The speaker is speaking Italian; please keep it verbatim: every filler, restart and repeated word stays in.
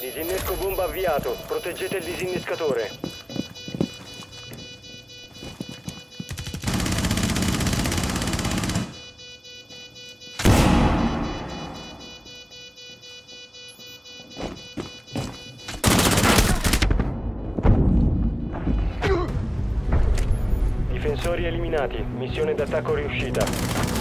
Disinnesco bomba avviato. Proteggete il disinnescatore. Difensori eliminati. Missione d'attacco riuscita.